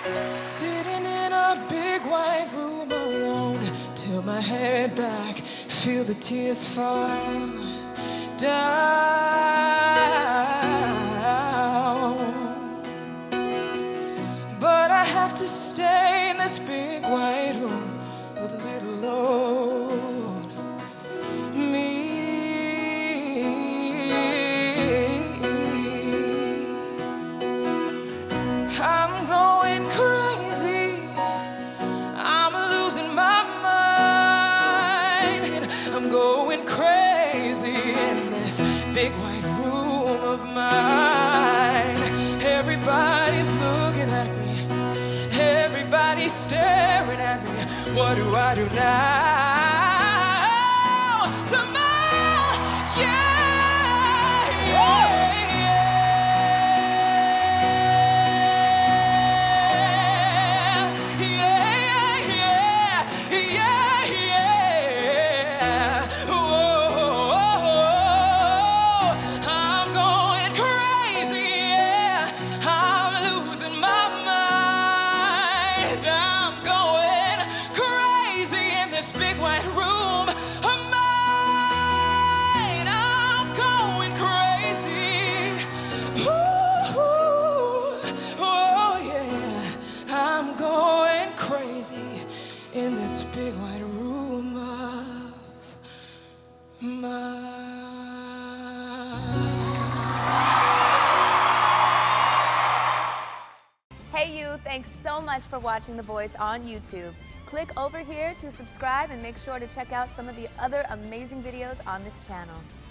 Sitting in a big white room alone, tilt my head back, feel the tears fall down. But I have to stay in this big white room with a little old me. I'm going crazy, I'm losing my mind. I'm going crazy in this big white room of mine. Everybody's looking at me, everybody's staring at me. What do I do now? Some more, yeah, yeah. This big white room of mine, I'm going crazy. Ooh, oh yeah, I'm going crazy in this big white room of mine. Hey you, thanks so much for watching The Voice on YouTube. Click over here to subscribe and make sure to check out some of the other amazing videos on this channel.